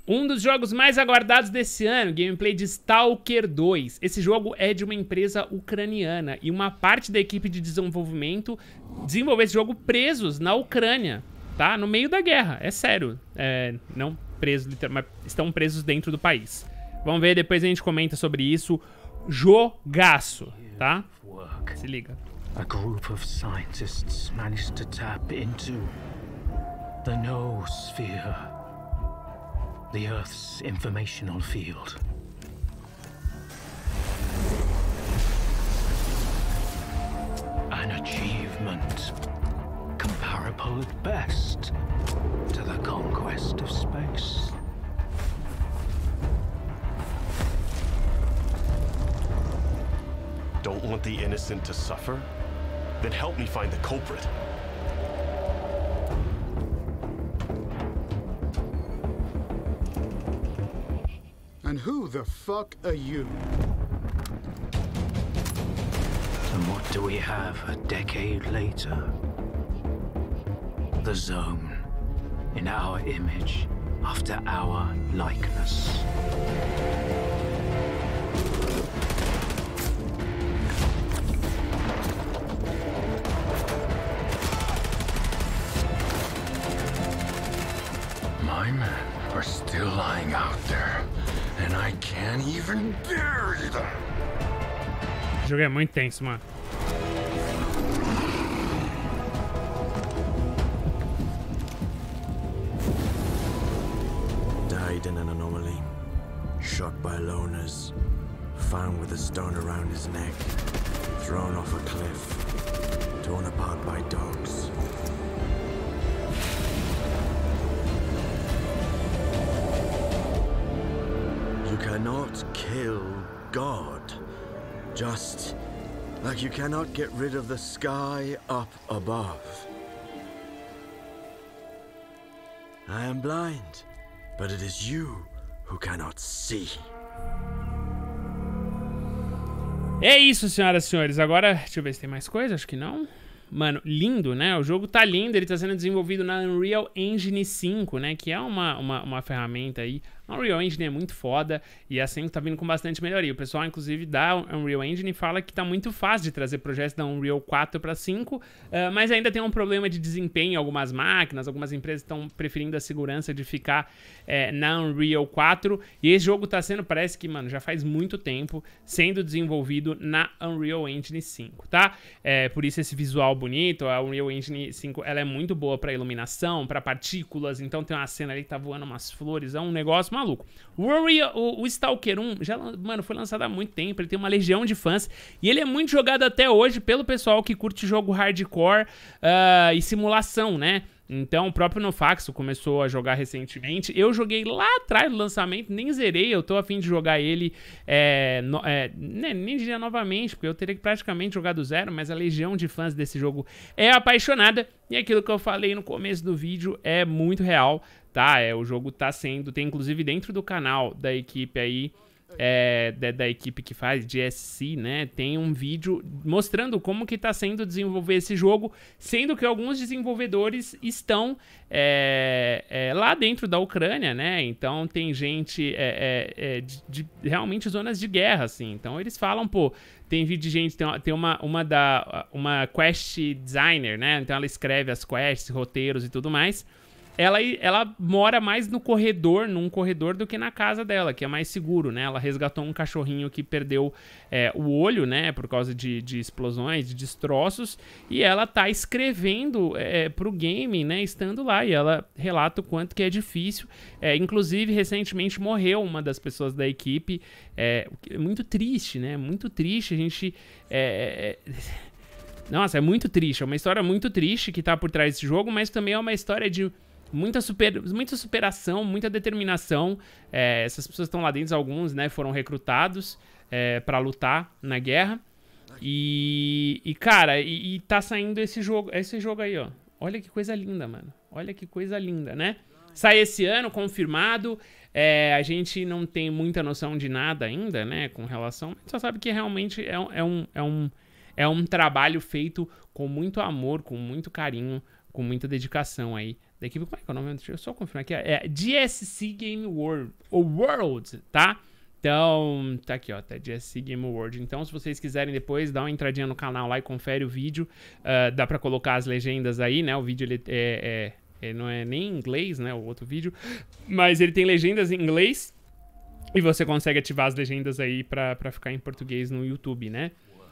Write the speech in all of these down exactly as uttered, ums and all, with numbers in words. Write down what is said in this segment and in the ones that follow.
Um dos jogos mais aguardados desse ano, gameplay de Stalker dois. Esse jogo é de uma empresa ucraniana e uma parte da equipe de desenvolvimento desenvolveu esse jogo presos na Ucrânia, tá? No meio da guerra, é sério. É, não presos, mas estão presos dentro do país. Vamos ver, depois a gente comenta sobre isso. Jogaço, tá? Se liga. A group of scientists managed to tap into the noosphere, the Earth's informational field. An achievement comparable at best to the conquest of space. Don't want the innocent to suffer? Then help me find the culprit. And who the fuck are you? And what do we have a decade later? The Zone, in our image, after our likeness. My men are still lying out there, and I can't even bury them. O jogo é muito tenso, mano. Died in an anomaly, shot by loners, found with a stone around his neck, thrown off a cliff, torn apart by dogs. You cannot kill God, just like you cannot get rid of the sky up above. I am blind, but it is you who cannot see. É isso, senhoras e senhores. Agora, deixa eu ver se tem mais coisa. Acho que não. Mano, lindo, né? O jogo tá lindo. Ele tá sendo desenvolvido na Unreal Engine cinco, né? Que é uma, uma, uma ferramenta aí. A Unreal Engine é muito foda e a cinco tá vindo com bastante melhoria. O pessoal, inclusive, da Unreal Engine fala que tá muito fácil de trazer projetos da Unreal quatro para cinco, uh, mas ainda tem um problema de desempenho em algumas máquinas. Algumas empresas estão preferindo a segurança de ficar é, na Unreal quatro. E esse jogo tá sendo, parece que, mano, já faz muito tempo sendo desenvolvido na Unreal Engine cinco, tá? É, por isso esse visual bonito. A Unreal Engine cinco, ela é muito boa para iluminação, para partículas. Então tem uma cena ali que tá voando umas flores, é um negócio maluco. O, Unreal, o, o Stalker um já, mano, foi lançado há muito tempo, ele tem uma legião de fãs e ele é muito jogado até hoje pelo pessoal que curte jogo hardcore uh, e simulação, né? Então o próprio Nofaxo começou a jogar recentemente. Eu joguei lá atrás do lançamento, nem zerei, eu tô a fim de jogar ele, é, no, é, né, nem diria novamente, porque eu teria que praticamente jogar do zero, mas a legião de fãs desse jogo é apaixonada. E aquilo que eu falei no começo do vídeo é muito real, tá? É, o jogo tá sendo, tem inclusive dentro do canal da equipe aí, É, da, da equipe que faz G S C, né, tem um vídeo mostrando como que tá sendo desenvolver esse jogo, sendo que alguns desenvolvedores estão é, é, lá dentro da Ucrânia, né, então tem gente é, é, é, de, de realmente zonas de guerra, assim, então eles falam, pô, tem vídeo de gente, tem, uma, tem uma, uma, da, uma quest designer, né, então ela escreve as quests, roteiros e tudo mais. Ela, ela mora mais no corredor, num corredor, do que na casa dela, que é mais seguro, né? Ela resgatou um cachorrinho que perdeu é, o olho, né? Por causa de, de explosões, de destroços. E ela tá escrevendo é, pro game, né? Estando lá. E ela relata o quanto que é difícil. É, inclusive, recentemente morreu uma das pessoas da equipe. É, muito triste, né? Muito triste. A gente... É, é... Nossa, é muito triste. É uma história muito triste que tá por trás desse jogo, mas também é uma história de... Muita, super, muita superação, muita determinação. É, essas pessoas estão lá dentro, alguns, né, foram recrutados é, pra lutar na guerra. E, e cara, e, e tá saindo esse jogo, esse jogo aí, ó. Olha que coisa linda, mano. Olha que coisa linda, né? Sai esse ano, confirmado. É, a gente não tem muita noção de nada ainda, né, com relação... A gente só sabe que realmente é, é, um, é, um, é um trabalho feito com muito amor, com muito carinho, com muita dedicação aí da equipe. Como é que é o nome? Deixa eu só confirmar aqui. É G S C Game World, ou World, tá? Então, tá aqui, ó, tá G S C Game World. Então, se vocês quiserem depois, dá uma entradinha no canal lá e confere o vídeo. Uh, dá pra colocar as legendas aí, né? O vídeo, ele é, é, é, não é nem em inglês, né? O outro vídeo. Mas ele tem legendas em inglês. E você consegue ativar as legendas aí pra, pra ficar em português no YouTube, né?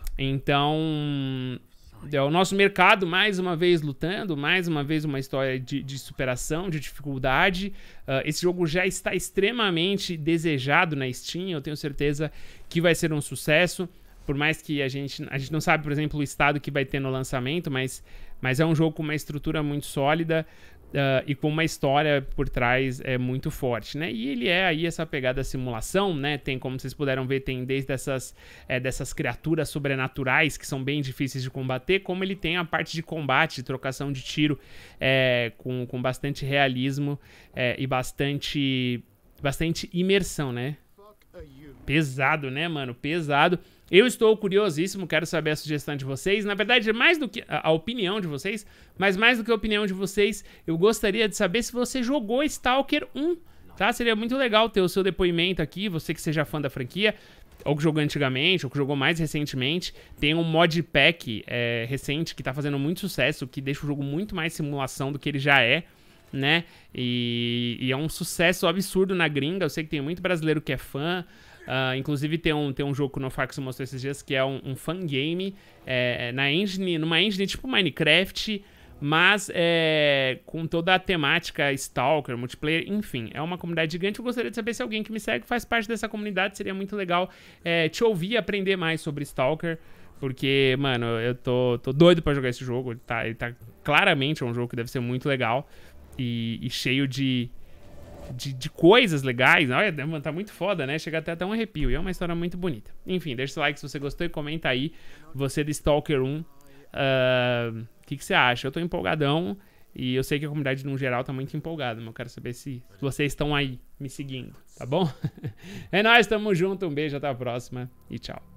Então, é o nosso mercado, mais uma vez, lutando. Mais uma vez, uma história de, de superação, de dificuldade. Uh, esse jogo já está extremamente desejado na Steam. Eu tenho certeza que vai ser um sucesso. Por mais que a gente, a gente não sabe, por exemplo, o estado que vai ter no lançamento. Mas, mas é um jogo com uma estrutura muito sólida. Uh, e com uma história por trás é muito forte, né? E ele é aí essa pegada simulação, né? Tem, como vocês puderam ver, tem desde essas, é, dessas criaturas sobrenaturais que são bem difíceis de combater, como ele tem a parte de combate, de trocação de tiro, é, com, com bastante realismo é, e bastante, bastante imersão, né? Pesado, né, mano? Pesado. Eu estou curiosíssimo, quero saber a sugestão de vocês. Na verdade, mais do que a, a opinião de vocês, mas mais do que a opinião de vocês, eu gostaria de saber se você jogou Stalker um, tá? Seria muito legal ter o seu depoimento aqui, você que seja fã da franquia, ou que jogou antigamente, ou que jogou mais recentemente. Tem um modpack é, recente que tá fazendo muito sucesso, que deixa o jogo muito mais simulação do que ele já é, né? E, e é um sucesso absurdo na gringa. Eu sei que tem muito brasileiro que é fã. Uh, inclusive tem um, tem um jogo que o NoFax mostrou esses dias que é um, um fangame é, na engine, numa engine tipo Minecraft, mas é, com toda a temática Stalker, multiplayer, enfim, é uma comunidade gigante. Eu gostaria de saber se alguém que me segue faz parte dessa comunidade. Seria muito legal é, te ouvir e aprender mais sobre Stalker, porque, mano, eu tô, tô doido pra jogar esse jogo. Ele tá, ele tá claramente um jogo que deve ser muito legal e, e cheio de... De, de coisas legais. Olha, tá muito foda, né? Chega até até um arrepio. E é uma história muito bonita. Enfim, deixa o like se você gostou e comenta aí, você do Stalker um, o uh, que, que você acha? Eu tô empolgadão e eu sei que a comunidade no geral tá muito empolgada, mas eu quero saber se vocês estão aí me seguindo, tá bom? É nóis, tamo junto, um beijo, até a próxima e tchau.